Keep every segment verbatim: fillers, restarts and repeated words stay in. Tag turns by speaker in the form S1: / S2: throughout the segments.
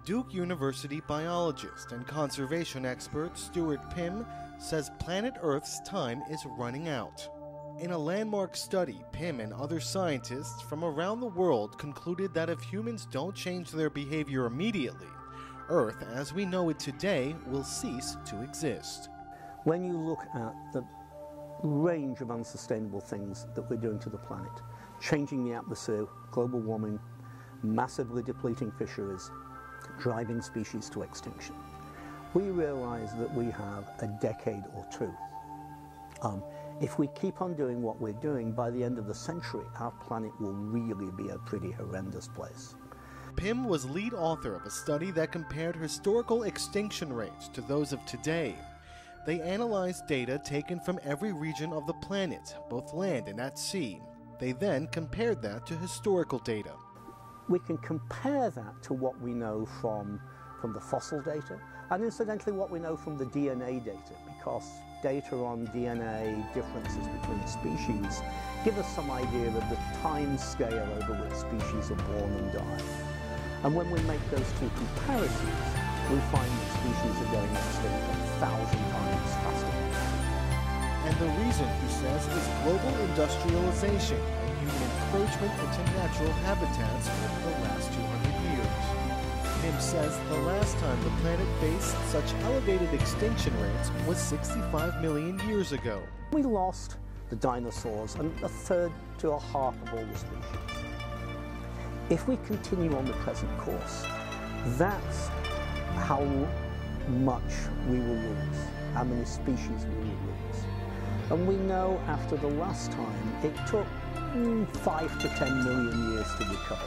S1: Duke University biologist and conservation expert Stuart Pimm says planet Earth's time is running out. In a landmark study, Pimm and other scientists from around the world concluded that if humans don't change their behavior immediately, Earth as we know it today will cease to exist.
S2: When you look at the range of unsustainable things that we're doing to the planet, changing the atmosphere, global warming, massively depleting fisheries, driving species to extinction, we realize that we have a decade or two. Um, if we keep on doing what we're doing, by the end of the century, our planet will really be a pretty horrendous place.
S1: Pimm was lead author of a study that compared historical extinction rates to those of today. They analyzed data taken from every region of the planet, both land and at sea. They then compared that to historical data.
S2: We can compare that to what we know from, from the fossil data, and incidentally what we know from the D N A data, because data on D N A differences between species give us some idea of the time scale over which species are born and die. And when we make those two comparisons, we find that species are going extinct a thousand times faster.
S1: And the reason, he says, is global industrialization and human encroachment into natural habitats over the last two hundred years. Pimm says the last time the planet faced such elevated extinction rates was sixty-five million years ago.
S2: We lost the dinosaurs and a third to a half of all the species. If we continue on the present course, that's how much we will lose, how many species we will lose. And we know after the last time it took mm, five to ten million years to recover.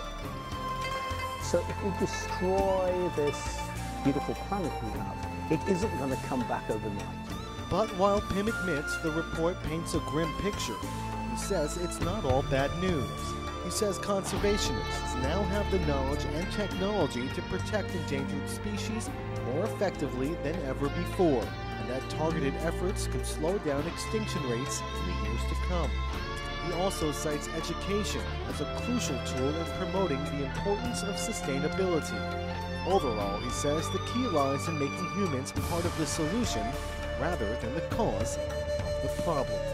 S2: So if we destroy this beautiful planet we have, it isn't going to come back overnight.
S1: But while Pimm admits the report paints a grim picture, he says it's not all bad news. He says conservationists now have the knowledge and technology to protect endangered species more effectively than ever before, and that targeted efforts can slow down extinction rates in the years to come. He also cites education as a crucial tool in promoting the importance of sustainability. Overall, he says the key lies in making humans part of the solution rather than the cause of the problem.